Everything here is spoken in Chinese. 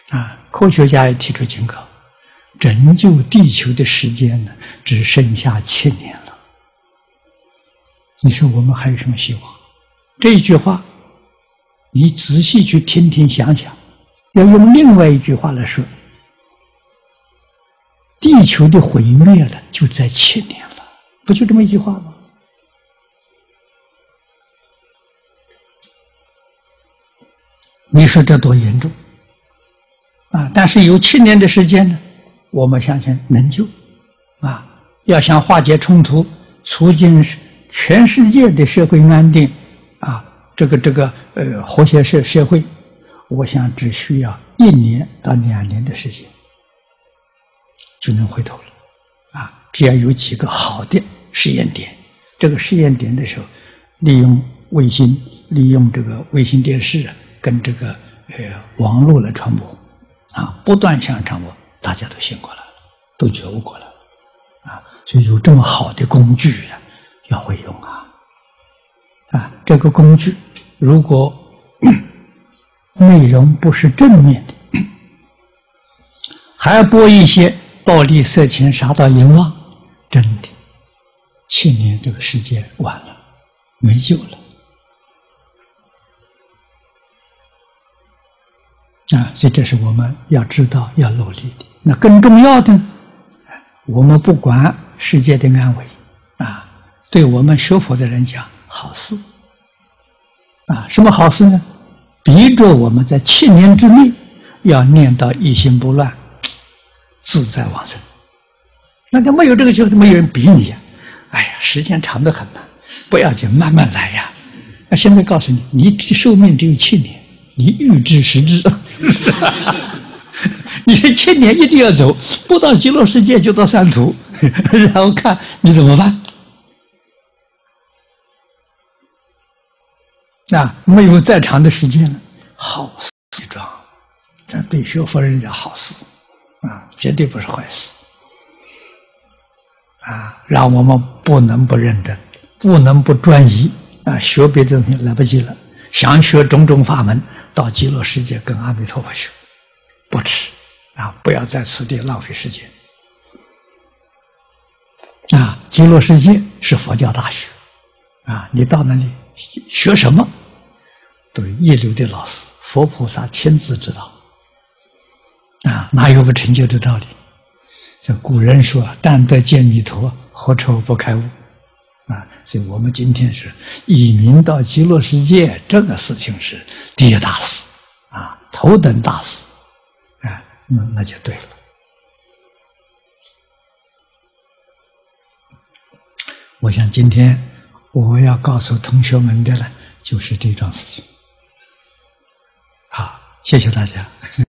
科学家也提出警告，拯救地球的时间呢，只剩下7年了。你说我们还有什么希望？这一句话，你仔细去听听想想，要用另外一句话来说，地球的毁灭了，就在7年了，不就这么一句话吗？你说这多严重但是有7年的时间呢，我们相信能救要想化解冲突，促进全世界的社会安定和谐社会，我想只需要1年到2年的时间就能回头了只要有几个好的试验点，这个试验点的时候，利用卫星，利用这个卫星电视跟这个网络来传播不断向传播，大家都醒过来了，都觉悟过来了所以有这么好的工具要会用这个工具如果内容不是正面的，还播一些暴力、色情、杀盗、淫妄，真的7年这个时间完了，没救了所以这是我们要知道要努力的。那更重要的呢，我们不管世界的安危对我们学佛的人讲好事什么好事呢？逼着我们在7年之内要念到一心不乱，自在往生。那就没有这个就没有人逼你哎呀，时间长得很不要紧，慢慢来呀。那现在告诉你，你寿命只有7年，你欲知时至你这7年一定要走，不到极乐世界就到三途然后看你怎么办没有再长的时间了，好事一桩，这对学佛人讲好事绝对不是坏事让我们不能不认真，不能不专一学别的东西来不及了，想学种种法门，到极乐世界跟阿弥陀佛学，不迟不要在此地浪费时间极乐世界是佛教大学你到那里学什么都是一流的老师，佛菩萨亲自指导哪有不成就的道理？这古人说但得见弥陀，何愁不开悟所以我们今天是移民到极乐世界，这个事情是第一大事头等大事那就对了。我想今天我要告诉同学们的呢，就是这桩事情。好，谢谢大家。